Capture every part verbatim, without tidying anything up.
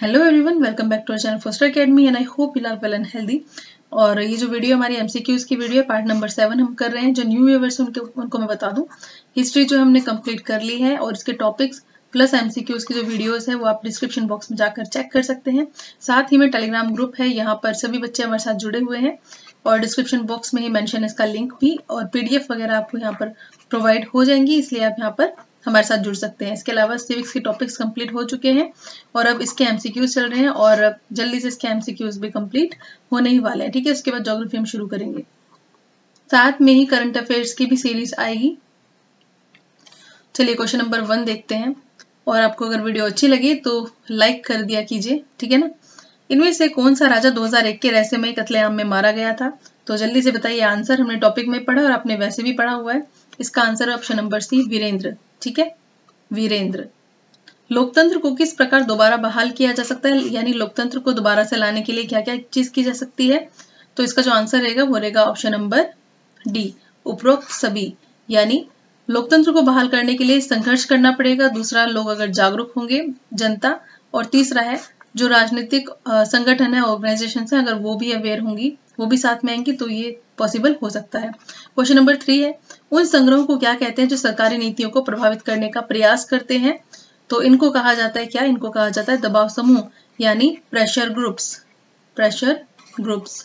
Hello everyone, welcome back to our channel Foster Academy and I hope you are well and healthy. और ये जो video हमारी MCQs की video है, part number seven हम कर रहे हैं। जो न्यू व्यूअर्स उनके उनको मैं बता दूं, हिस्ट्री जो हमने कंप्लीट कर ली है और इसके टॉपिक्स प्लस एमसीक्यूज की जो वीडियोस है वो आप डिस्क्रिप्शन बॉक्स में जाकर चेक कर सकते हैं। साथ ही में टेलीग्राम ग्रुप है, यहाँ पर सभी बच्चे हमारे साथ जुड़े हुए हैं और डिस्क्रिप्शन बॉक्स में ही मेंशन इसका लिंक भी और पीडीएफ वगैरह आपको यहाँ पर प्रोवाइड हो जाएंगी, इसलिए आप यहाँ पर हमारे साथ जुड़ सकते हैं। इसके अलावा सिविक्स के टॉपिक्स कंप्लीट हो चुके हैं और अब इसके एमसीक्यूज चल रहे हैं और जल्दी से इसके एमसीक्यूज भी कंप्लीट होने ही वाले हैं। ठीक है, उसके बाद ज्योग्राफी हम शुरू करेंगे। साथ में ही करंट अफेयर्स की भी सीरीज आएगी। चलिए क्वेश्चन नंबर वन देखते हैं और आपको अगर वीडियो अच्छी लगी तो लाइक कर दिया कीजिए, ठीक है ना। इनमें से कौन सा राजा दो हज़ार एक के रहस्यमय कत्लेआम में मारा गया था? तो जल्दी से बताइए आंसर। हमने टॉपिक में पढ़ा और आपने वैसे भी पढ़ा हुआ है। इसका आंसर है ऑप्शन नंबर सी, वीरेंद्र। ठीक है, वीरेंद्र। लोकतंत्र को किस प्रकार दोबारा बहाल किया जा सकता है, यानी लोकतंत्र को दोबारा से लाने के लिए क्या क्या चीज की जा सकती है? तो इसका जो आंसर रहेगा वो रहेगा ऑप्शन नंबर डी, उपरोक्त सभी। यानी लोकतंत्र को बहाल करने के लिए संघर्ष करना पड़ेगा। दूसरा, लोग अगर जागरूक होंगे, जनता। और तीसरा है जो राजनीतिक संगठन है, ऑर्गेनाइजेशन है, अगर वो भी अवेयर होंगी, वो भी साथ में आएंगी, तो ये पॉसिबल हो सकता है। क्वेश्चन नंबर थ्री है, उन संग्रहों को क्या कहते हैं जो सरकारी नीतियों को प्रभावित करने का प्रयास करते हैं? तो इनको कहा जाता है क्या? इनको कहा जाता है दबाव समूह, यानी प्रेशर ग्रुप्स। प्रेशर ग्रुप्स,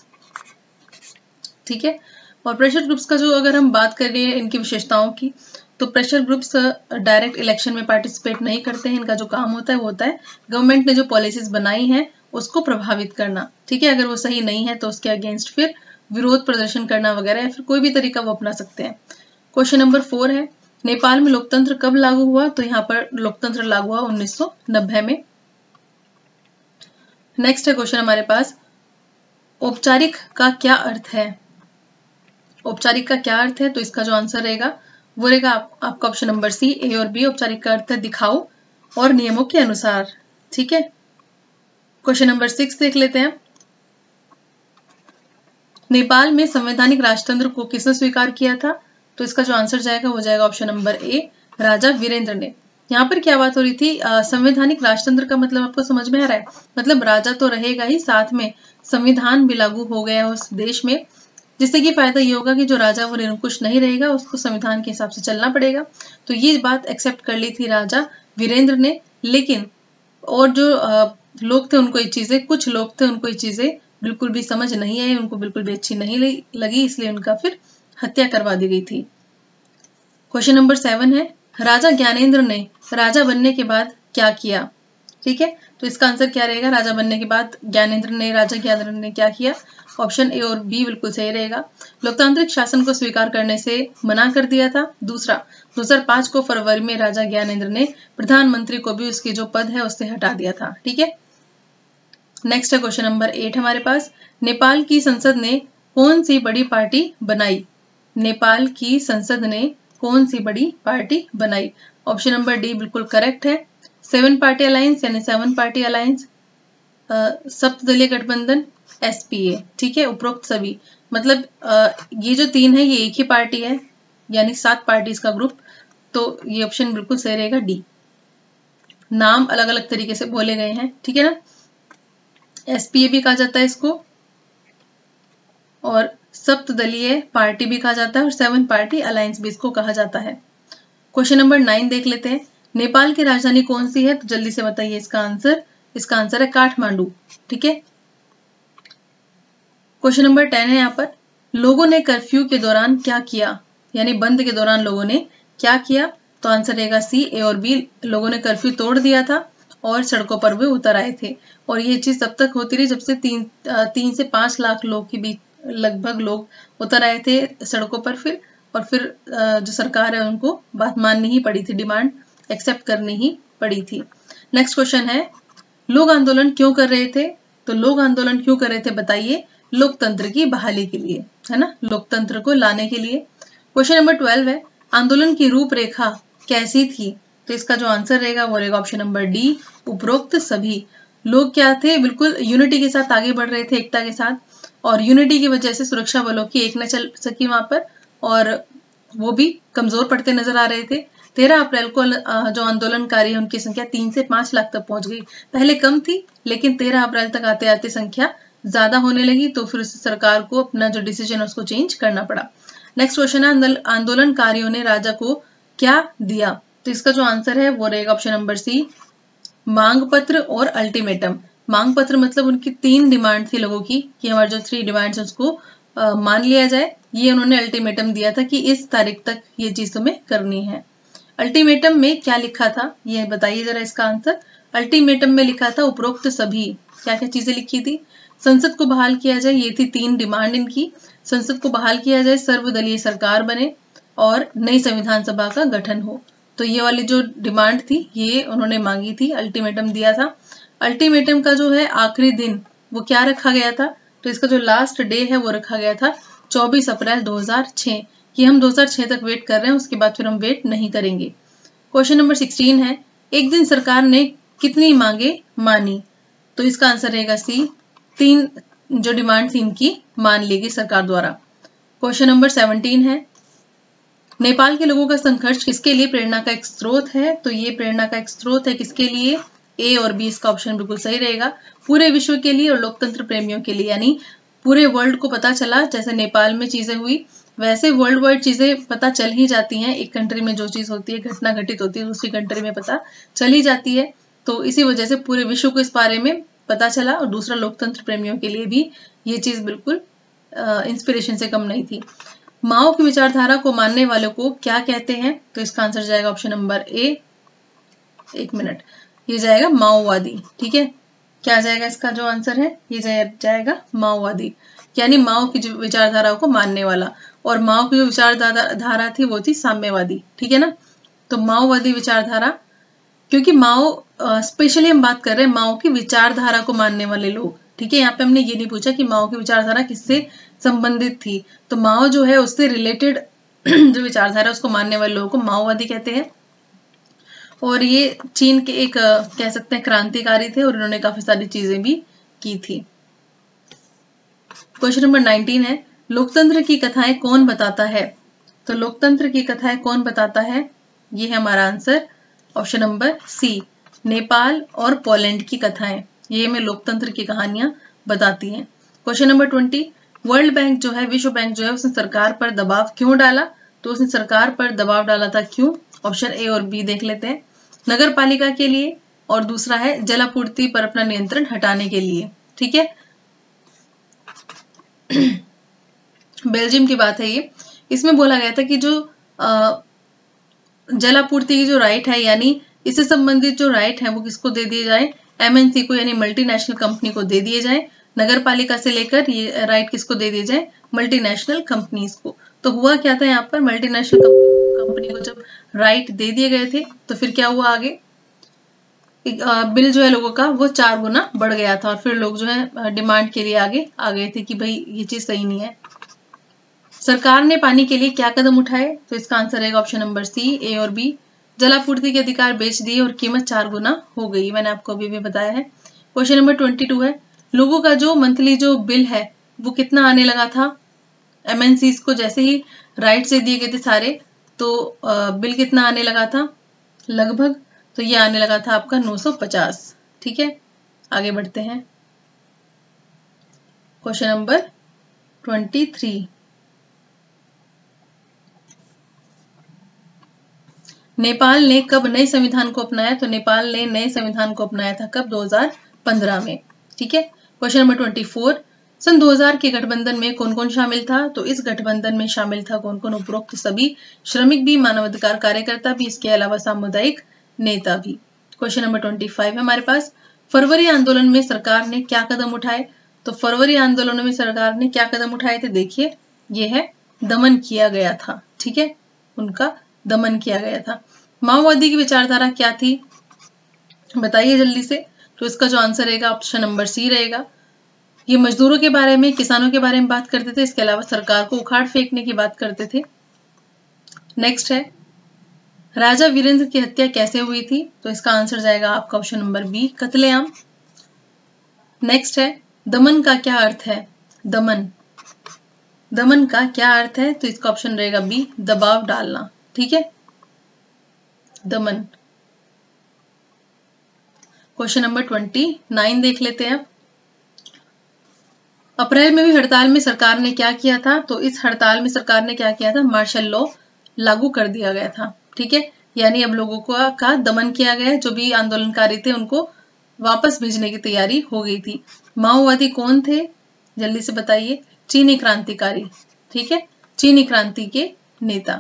ठीक है। और प्रेशर ग्रुप्स का जो अगर हम बात कर रहे हैं इनकी विशेषताओं की, तो प्रेशर ग्रुप्स डायरेक्ट इलेक्शन में पार्टिसिपेट नहीं करते हैं। इनका जो काम होता है वो होता है गवर्नमेंट ने जो पॉलिसीज बनाई हैं उसको प्रभावित करना, ठीक है। अगर वो सही नहीं है तो उसके अगेंस्ट फिर विरोध प्रदर्शन करना वगैरह, या फिर कोई भी तरीका वो अपना सकते हैं। क्वेश्चन नंबर फोर है, नेपाल में लोकतंत्र कब लागू हुआ? तो यहाँ पर लोकतंत्र लागू हुआ उन्नीस सौ नब्बे में। नेक्स्ट है क्वेश्चन हमारे पास, औपचारिक का क्या अर्थ है? औपचारिक का क्या अर्थ है? तो इसका जो आंसर रहेगा वो रहेगा आप, आपका ऑप्शन नंबर सी, ए और बी। औपचारिक का अर्थ है दिखाओ और नियमों के अनुसार, ठीक है। क्वेश्चन नंबर सिक्स देख लेते हैं, नेपाल में संवैधानिक राजतंत्र को किसने स्वीकार किया था? तो इसका जो आंसर जाएगा वो जाएगा option number A, Raja Virendra ने। यहाँ पर क्या बात हो रही थी? संवैधानिक राजतंत्र का मतलब आपको समझ में आ रहा है? मतलब राजा तो रहेगा ही, साथ में संविधान भी लागू हो गया उस देश में, जिससे कि फायदा ये होगा कि जो राजा वो निरंकुश नहीं रहेगा, उसको संविधान के हिसाब से चलना पड़ेगा। तो ये बात एक्सेप्ट कर ली थी राजा वीरेंद्र ने। लेकिन और जो लोग थे उनको ये चीजें, कुछ लोग थे उनको ये चीजें बिल्कुल भी समझ नहीं आई, उनको बिल्कुल भी अच्छी नहीं लगी, इसलिए उनका फिर हत्या करवा दी गई थी। क्वेश्चन नंबर सेवन है, राजा ज्ञानेंद्र ने राजा बनने के बाद क्या किया? ठीक है, तो इसका आंसर क्या रहेगा? राजा बनने के बाद ज्ञानेंद्र ने राजा ज्ञानेंद्र ने क्या किया? ऑप्शन ए और बी बिल्कुल सही रहेगा। लोकतांत्रिक शासन को स्वीकार करने से मना कर दिया था। दूसरा, दो हज़ार पाँच को फरवरी में राजा ज्ञानेंद्र ने प्रधानमंत्री को भी उसकी जो पद है उससे हटा दिया था, ठीक है। नेक्स्ट है क्वेश्चन नंबर एट हमारे पास, नेपाल की संसद ने कौन सी बड़ी पार्टी बनाई? नेपाल की संसद ने कौन सी बड़ी पार्टी बनाई? ऑप्शन नंबर डी बिल्कुल करेक्ट है, सेवन पार्टी अलायंस, यानी सेवन पार्टी अलायंस, सप्तदलीय गठबंधन, एसपीए, ठीक है। उपरोक्त सभी, मतलब आ, ये जो तीन है ये एक ही पार्टी है, यानी सात पार्टीज का ग्रुप। तो ये ऑप्शन बिल्कुल सही रहेगा, डी। नाम अलग अलग तरीके से बोले गए हैं, ठीक है ना। एसपीए भी कहा जाता है इसको, और सप्तदलीय पार्टी भी कहा जाता है, और सेवन पार्टी अलायंस भी इसको कहा जाता है। क्वेश्चन नंबर नाइन देख लेते हैं, नेपाल की राजधानी कौन सी है? तो जल्दी से बताइए इसका आंसर। इसका आंसर है काठमांडू, ठीक है। क्वेश्चन नंबर टेन है, यहाँ पर लोगों ने कर्फ्यू के दौरान क्या किया, यानी बंद के दौरान लोगों ने क्या किया? तो आंसर रहेगा सी, ए और बी। लोगों ने कर्फ्यू तोड़ दिया था और सड़कों पर वे उतर आए थे, और ये चीज तब तक होती रही जब से तीन तीन से पांच लाख लोग के बीच लगभग लोग उतर आए थे सड़कों पर फिर, और फिर जो सरकार है उनको बात माननी ही पड़ी थी, डिमांड एक्सेप्ट करनी ही पड़ी थी। नेक्स्ट क्वेश्चन है, लोग आंदोलन क्यों कर रहे थे? तो लोग आंदोलन क्यों कर रहे थे बताइए? लोकतंत्र की बहाली के लिए, है ना, लोकतंत्र को लाने के लिए। क्वेश्चन नंबर ट्वेल्व है, आंदोलन की रूपरेखा कैसी थी? तो इसका जो आंसर रहेगा वो रहेगा ऑप्शन नंबर डी, उपरोक्त सभी। लोग क्या थे? बिल्कुल यूनिटी के साथ आगे बढ़ रहे थे, एकता के साथ, और यूनिटी की वजह से सुरक्षा बलों की एक न चल सकी वहां पर, और वो भी कमजोर पड़ते नजर आ रहे थे। तेरह अप्रैल को जो आंदोलनकारी है उनकी संख्या तीन से पांच लाख तक पहुंच गई। पहले कम थी लेकिन तेरह अप्रैल तक आते आते संख्या ज्यादा होने लगी, तो फिर सरकार को अपना जो डिसीजन है उसको चेंज करना पड़ा। नेक्स्ट क्वेश्चन है, आंदोलनकारियों ने राजा को क्या दिया? तो इसका जो आंसर है वो रहेगा ऑप्शन नंबर सी, मांग पत्र और अल्टीमेटम। मांग पत्र मतलब उनकी तीन डिमांड थी लोगों की कि हमारे जो थ्री डिमांड्स उसको आ, मान लिया जाए। ये उन्होंने अल्टीमेटम दिया था कि इस तारीख तक ये चीज तुम्हें करनी है। अल्टीमेटम में क्या लिखा था ये बताइए जरा इसका आंसर। अल्टीमेटम में लिखा था उपरोक्त सभी, क्या क्या चीजें लिखी थी? संसद को बहाल किया जाए, ये थी तीन डिमांड इनकी। संसद को बहाल किया जाए, सर्वदलीय सरकार बने और नई संविधान सभा का गठन हो। तो ये वाली जो डिमांड थी ये उन्होंने मांगी थी, अल्टीमेटम दिया था। अल्टीमेटम का जो है आखिरी दिन वो क्या रखा गया था? तो इसका जो लास्ट डे है वो रखा गया था चौबीस अप्रैल दो हज़ार छह, कि हम दो हज़ार छह तक वेट कर रहे हैं, उसके बाद फिर हम वेट नहीं करेंगे। क्वेश्चन नंबर सोलह है, एक दिन सरकार ने कितनी मांगे मानी? तो इसका आंसर रहेगा सी, तीन जो डिमांड थी इनकी मान ली गई सरकार द्वारा। क्वेश्चन नंबर सत्रह है, नेपाल के लोगों का संघर्ष किसके लिए प्रेरणा का एक स्रोत है? तो ये प्रेरणा का एक स्रोत है किसके लिए? ए और बी, इसका ऑप्शन बिल्कुल सही रहेगा। पूरे विश्व के लिए और लोकतंत्र प्रेमियों के लिए, यानी पूरे वर्ल्ड को पता चला जैसे नेपाल में चीजें हुई वैसे वर्ल्ड वाइड चीजें पता चल ही जाती हैं। एक कंट्री में जो चीज होती है, घटना घटित होती है, दूसरी कंट्री में पता चल ही जाती है। तो इसी वजह से पूरे विश्व को इस बारे में पता चला और दूसरा लोकतंत्र प्रेमियों के लिए भी ये चीज बिल्कुल इंस्पिरेशन से कम नहीं थी। माओ की विचारधारा को मानने वालों को क्या कहते हैं? तो इसका आंसर जाएगा ऑप्शन नंबर ए, एक मिनट, ये जाएगा माओवादी। ठीक है, क्या जाएगा इसका जो आंसर है? ये जाएगा माओवादी, यानी माओ की विचारधारा को मानने वाला। और माओ की जो विचारधारा थी वो थी साम्यवादी। ठीक है ना, तो माओवादी विचारधारा, क्योंकि माओ स्पेशली हम बात कर रहे हैं माओ की विचारधारा को मानने वाले लोग। ठीक है, यहाँ पे हमने ये नहीं पूछा कि माओ की विचारधारा किससे संबंधित थी। तो माओ जो है उससे रिलेटेड जो विचारधारा उसको मानने वाले लोगों को माओवादी कहते हैं। और ये चीन के एक कह सकते हैं क्रांतिकारी थे और इन्होंने काफी सारी चीजें भी की थी। क्वेश्चन नंबर उन्नीस है, लोकतंत्र की कथाएं कौन बताता है? तो लोकतंत्र की कथाएं कौन बताता है? ये है हमारा answer option number C, Nepal और पोलैंड की कथाएं, ये हमें लोकतंत्र की कहानियां बताती हैं। क्वेश्चन नंबर बीस, वर्ल्ड बैंक जो है, विश्व बैंक जो है, उसने सरकार पर दबाव क्यों डाला? तो उसने सरकार पर दबाव डाला था क्यों? ऑप्शन ए और बी देख लेते हैं। नगर पालिका के लिए और दूसरा है जलापूर्ति पर अपना नियंत्रण हटाने के लिए। ठीक है, बेल्जियम की बात है ये। इसमें बोला गया था कि जो जलापूर्ति की जो राइट है, यानी इससे संबंधित जो राइट है वो किसको दे दिए जाए? एमएनसी को, यानी मल्टीनेशनल कंपनी को दे दिए जाए। नगर पालिका से लेकर ये राइट किसको दे दिए जाए? मल्टीनेशनल कंपनीज को। तो हुआ क्या था यहाँ पर, मल्टीनेशनल कंपनी को जब राइट दे दिए गए थे तो फिर क्या हुआ आगे? बिल जो है लोगों का वो चार गुना बढ़ गया था और फिर लोग जो है डिमांड के लिए आगे आ गए थे कि भाई ये चीज सही नहीं है। सरकार ने पानी के लिए क्या कदम उठाए? तो इसका आंसर रहेगा ऑप्शन नंबर सी, ए और बी। जलापूर्ति के अधिकार बेच दिए और कीमत चार गुना हो गई, मैंने आपको अभी भी बताया है। क्वेश्चन नंबर बाईस है, लोगों का जो मंथली जो बिल है वो कितना आने लगा था? एमएनसीज को जैसे ही राइट से दिए गए थे सारे, तो बिल कितना आने लगा था लगभग? तो ये आने लगा था आपका नौ सौ पचास। ठीक है, आगे बढ़ते हैं। क्वेश्चन नंबर तेईस, नेपाल ने कब नए संविधान को अपनाया? तो नेपाल ने नए संविधान को अपनाया था कब? दो हज़ार पंद्रह में। ठीक है, क्वेश्चन नंबर चौबीस, सन दो हज़ार के गठबंधन में कौन कौन शामिल था? तो इस गठबंधन में शामिल था कौन कौन? उपरोक्त सभी, श्रमिक भी, मानवाधिकार कार्यकर्ता भी, इसके अलावा सामुदायिक नेता भी। क्वेश्चन नंबर पच्चीस है हमारे पास, फरवरी आंदोलन में सरकार ने क्या कदम उठाए? तो फरवरी आंदोलन में सरकार ने क्या कदम उठाए थे? देखिए, ये है दमन किया गया था। ठीक है, उनका दमन किया गया था। माओवादी की विचारधारा क्या थी बताइए जल्दी से। तो इसका जो आंसर रहेगा ऑप्शन नंबर सी रहेगा। ये मजदूरों के बारे में, किसानों के बारे में बात करते थे, इसके अलावा सरकार को उखाड़ फेंकने की बात करते थे। नेक्स्ट है, राजा वीरेंद्र की हत्या कैसे हुई थी? तो इसका आंसर जाएगा आपका ऑप्शन नंबर बी, कत्लेआम। नेक्स्ट है, दमन का क्या अर्थ है? दमन दमन का क्या अर्थ है? तो इसका ऑप्शन रहेगा बी, दबाव डालना। ठीक है, दमन। क्वेश्चन नंबर ट्वेंटी नाइन देख लेते हैं। अप्रैल में हुई हड़ताल में सरकार ने क्या किया था? तो इस हड़ताल में सरकार ने क्या किया था? मार्शल लॉ लागू कर दिया गया था। ठीक है, यानी अब लोगों को का दमन किया गया, जो भी आंदोलनकारी थे उनको वापस भेजने की तैयारी हो गई थी। माओवादी कौन थे? जल्दी से बताइए। चीनी क्रांतिकारी। ठीक है, चीनी क्रांति के नेता।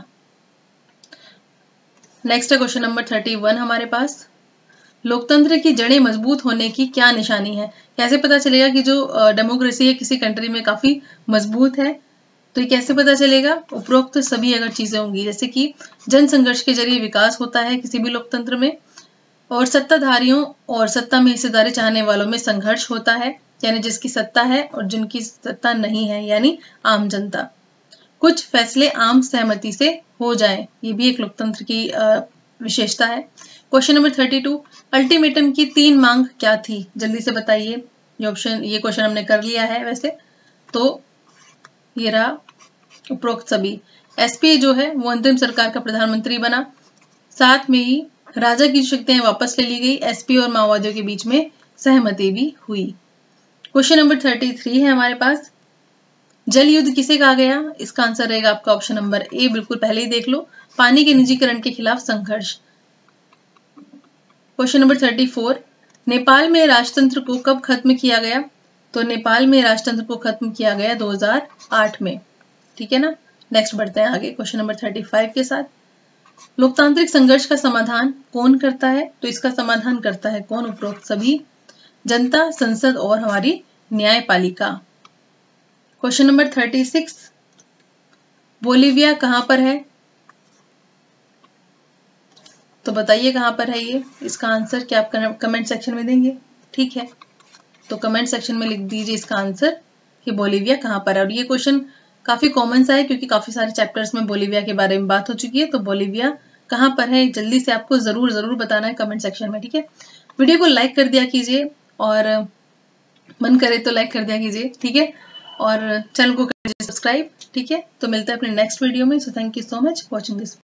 नेक्स्ट है क्वेश्चन नंबर थर्टी वन हमारे पास। लोकतंत्र की जड़ें मजबूत होने की क्या निशानी है? कैसे पता चलेगा कि जो डेमोक्रेसी है किसी कंट्री में काफी मजबूत है? तो ये कैसे पता चलेगा? उपरोक्त सभी अगर चीजें होंगी, जैसे कि जन संघर्ष के जरिए विकास होता है किसी भी लोकतंत्र में, और सत्ताधारियों और सत्ता में हिस्सेदारी चाहने वालों में संघर्ष होता है, यानी जिसकी सत्ता है और जिनकी सत्ता नहीं है, यानी आम जनता। कुछ फैसले आम सहमति से हो जाएं, ये भी एक लोकतंत्र की विशेषता है। Question number thirty two, ultimatum की तीन मांग क्या थी? जल्दी से बताइए। ये ऑप्शन ये क्वेश्चन हमने कर लिया है वैसे तो। ये रहा उपरोक्त सभी। एसपी जो है वो अंतरिम सरकार का प्रधानमंत्री बना। साथ में ही राजा की शक्तियां वापस ले ली गई। एसपी और माओवादियों के बीच में सहमति भी हुई। क्वेश्चन नंबर थर्टी थ्री है हमारे पास। जल युद्ध किसे कहा गया? इसका आंसर रहेगा आपका ऑप्शन नंबर ए, बिल्कुल पहले ही देख लो, पानी के निजीकरण के खिलाफ संघर्ष। Question number thirty four, Nepal में राजतंत्र को कब खत्म किया गया? तो नेपाल में राजतंत्र को खत्म किया गया दो हज़ार आठ में। ठीक है ना। नेक्स्ट बढ़ते हैं आगे क्वेश्चन नंबर थर्टी फाइव के साथ। लोकतांत्रिक संघर्ष का समाधान कौन करता है? तो इसका समाधान करता है कौन? उपरोक्त सभी, जनता, संसद और हमारी न्यायपालिका। Question number thirty six, Bolivia कहां पर है? तो बताइए कहां पर है ये। इसका आंसर क्या आप कमेंट सेक्शन में देंगे? ठीक है, तो कमेंट सेक्शन में लिख दीजिए इसका आंसर कि बोलीविया कहां पर है। और ये क्वेश्चन काफी कॉमन सा है क्योंकि काफी सारे चैप्टर्स में बोलीविया के बारे में बात हो चुकी है। तो बोलीविया कहां पर है जल्दी से आपको जरूर जरूर बताना है कमेंट सेक्शन में। ठीक है, वीडियो को लाइक कर दिया कीजिए और मन करे तो लाइक कर दिया कीजिए। ठीक है, और चैनल को कर दीजिए सब्सक्राइब। ठीक है, तो मिलते हैं अपने नेक्स्ट वीडियो में। So thank you so much watching this.